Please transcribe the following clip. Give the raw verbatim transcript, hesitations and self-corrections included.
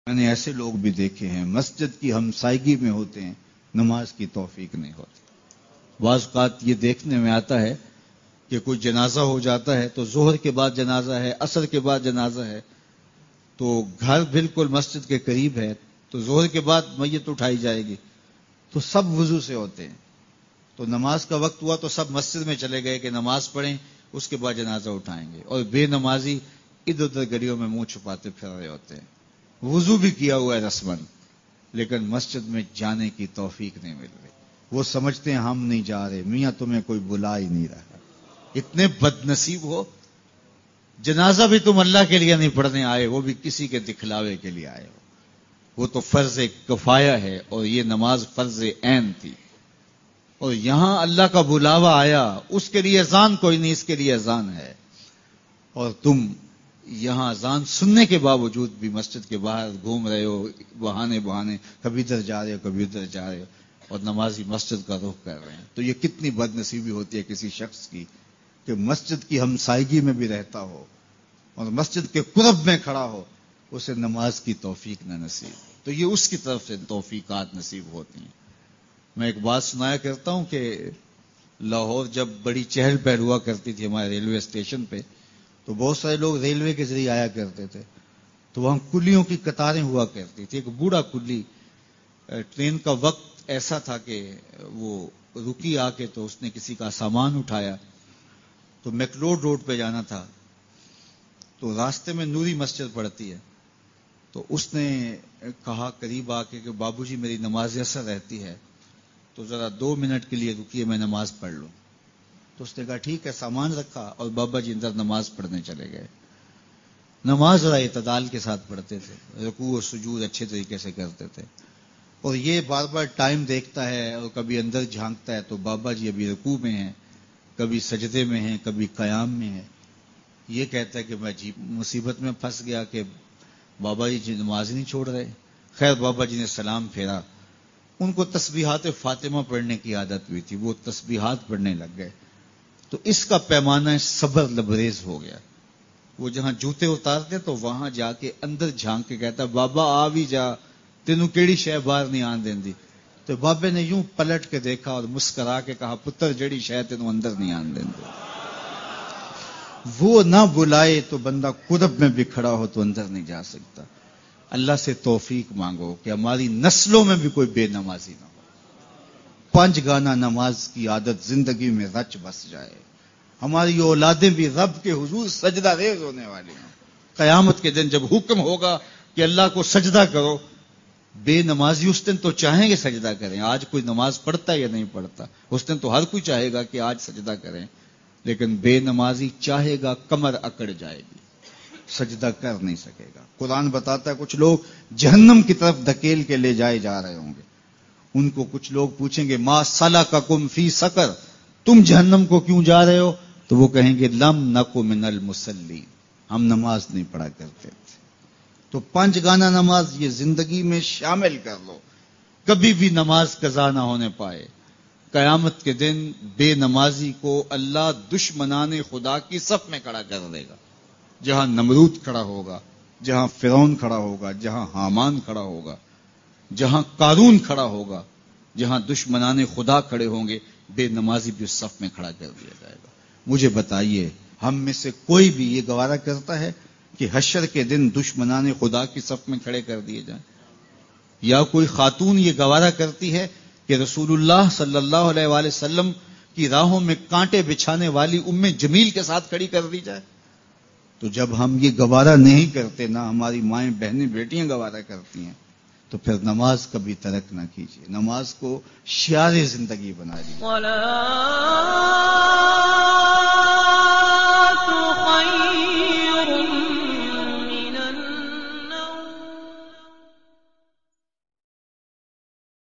میں نے ایسے لوگ بھی دیکھے ہیں مسجد کی ہمسائیگی میں ہوتے ہیں، نماز کی توفیق نہیں ہوتی۔ بعض اوقات یہ دیکھنے میں آتا ہے کہ کوئی جنازہ ہو جاتا ہے تو ظہر کے بعد جنازہ ہے، عصر کے بعد جنازہ ہے، تو گھر بالکل مسجد کے قریب ہے تو ظہر کے بعد میت اٹھائی جائے گی، تو سب وضو سے ہوتے ہیں، تو نماز کا وقت ہوا تو سب مسجد میں چلے گئے کہ نماز پڑھیں، اس کے بعد جنازہ اٹھائیں گے، اور بے نمازی ادھر ادھر گلیوں میں منہ چھپاتے پھر رہے ہوتے ہیں، وضو بھی کیا ہوا ہے رسمن، لیکن مسجد میں جانے کی توفیق نہیں مل رہی۔ وہ سمجھتے ہیں ہم نہیں جا رہے، میاں تمہیں کوئی بلا ہی نہیں رہا۔ اتنے بد نصیب ہو، جنازہ بھی تم اللہ کے لیے نہیں پڑھنے آئے، وہ بھی کسی کے دکھلاوے کے لیے آئے ہو۔ وہ تو فرض کفایہ ہے اور یہ نماز فرض عین تھی، اور یہاں اللہ کا بلاوا آیا، اس کے لیے اذان کوئی نہیں، اس کے لیے اذان ہے، اور تم یہاں اذان سننے کے باوجود بھی مسجد کے باہر گھوم رہے ہو، بہانے بہانے کبھی ادھر جا رہے ہو کبھی ادھر جا رہے ہو، اور نمازی مسجد کا رخ کر رہے ہیں۔ تو یہ کتنی بد نصیبی ہوتی ہے کسی شخص کی کہ مسجد کی ہمسائیگی میں بھی رہتا ہو اور مسجد کے قرب میں کھڑا ہو، اسے نماز کی توفیق نہ نصیب، تو یہ اس کی طرف سے توفیقات نصیب ہوتی ہیں۔ میں ایک بات سنایا کرتا ہوں کہ لاہور جب بڑی چہل پہل ہوا کرتی تھی ہمارے ریلوے اسٹیشن پہ، تو بہت سارے لوگ ریلوے کے ذریعے آیا کرتے تھے، تو وہاں کلیوں کی قطاریں ہوا کرتی تھی۔ ایک بوڑھا کلی، ٹرین کا وقت ایسا تھا کہ وہ رکی آ کے، تو اس نے کسی کا سامان اٹھایا، تو میکلوڈ روڈ پہ جانا تھا، تو راستے میں نوری مسجد پڑتی ہے، تو اس نے کہا قریب آ کے کہ بابو جی میری نماز عصر رہتی ہے، تو ذرا دو منٹ کے لیے رکیے میں نماز پڑھ لوں۔ تو اس نے کہا ٹھیک ہے، سامان رکھا اور بابا جی اندر نماز پڑھنے چلے گئے۔ نماز ذرا اعتدال کے ساتھ پڑھتے تھے، رکوع و سجود اچھے طریقے سے کرتے تھے، اور یہ بار بار ٹائم دیکھتا ہے اور کبھی اندر جھانکتا ہے، تو بابا جی ابھی رکوع میں ہیں، کبھی سجدے میں ہیں، کبھی قیام میں ہیں۔ یہ کہتا ہے کہ میں عجیب مصیبت میں پھنس گیا کہ بابا جی نماز نہیں چھوڑ رہے۔ خیر بابا جی نے سلام پھیرا، ان کو تسبیحات فاطمہ پڑھنے کی عادت ہوئی تھی، وہ تسبیحات پڑھنے لگ گئے، تو اس کا پیمانہ صبر لبریز ہو گیا۔ وہ جہاں جوتے اتارتے تو وہاں جا کے اندر جھانک کے کہتا بابا آ بھی جا، تینوں کیڑی شے باہر نہیں آن دیندی۔ تو بابے نے یوں پلٹ کے دیکھا اور مسکرا کے کہا پتر جڑی شے تینوں اندر نہیں آن دیندی۔ وہ نہ بلائے تو بندہ قرب میں بھی کھڑا ہو تو اندر نہیں جا سکتا۔ اللہ سے توفیق مانگو کہ ہماری نسلوں میں بھی کوئی بے نمازی نہ ہو، پانچ گانا نماز کی عادت زندگی میں رچ بس جائے، ہماری اولادیں بھی رب کے حضور سجدہ ریز ہونے والی ہیں۔ قیامت کے دن جب حکم ہوگا کہ اللہ کو سجدہ کرو، بے نمازی اس دن تو چاہیں گے سجدہ کریں، آج کوئی نماز پڑھتا یا نہیں پڑھتا، اس دن تو ہر کوئی چاہے گا کہ آج سجدہ کریں، لیکن بے نمازی چاہے گا کمر اکڑ جائے گی، سجدہ کر نہیں سکے گا۔ قرآن بتاتا ہے کچھ لوگ جہنم کی طرف دھکیل کے لے جائے جا رہے ہوں گے، ان کو کچھ لوگ پوچھیں گے ما سلککم فی سقر، تم جہنم کو کیوں جا رہے ہو؟ تو وہ کہیں گے لم نک من المصلین، ہم نماز نہیں پڑھا کرتے تھے۔ تو پانچ گانا نماز یہ زندگی میں شامل کر لو، کبھی بھی نماز قضا نہ ہونے پائے۔ قیامت کے دن بے نمازی کو اللہ دشمنان خدا کی صف میں کھڑا کر دے گا، جہاں نمرود کھڑا ہوگا، جہاں فرعون کھڑا ہوگا، جہاں حامان کھڑا ہوگا، جہاں قارون کھڑا ہوگا، جہاں دشمنان خدا کھڑے ہوں گے، بے نمازی بھی اس صف میں کھڑا کر دیا جائے گا۔ مجھے بتائیے ہم میں سے کوئی بھی یہ گوارا کرتا ہے کہ حشر کے دن دشمنان خدا کی صف میں کھڑے کر دیے جائیں؟ یا کوئی خاتون یہ گوارا کرتی ہے کہ رسول اللہ صلی اللہ علیہ وآلہ وسلم کی راہوں میں کانٹے بچھانے والی ام جمیل کے ساتھ کھڑی کر دی جائے؟ تو جب ہم یہ گوارا نہیں کرتے، نہ ہماری مائیں بہنیں بیٹیاں گوارا کرتی ہیں، تو پھر نماز کبھی ترک نہ کیجیے، نماز کو شعار زندگی بنا لیجیے۔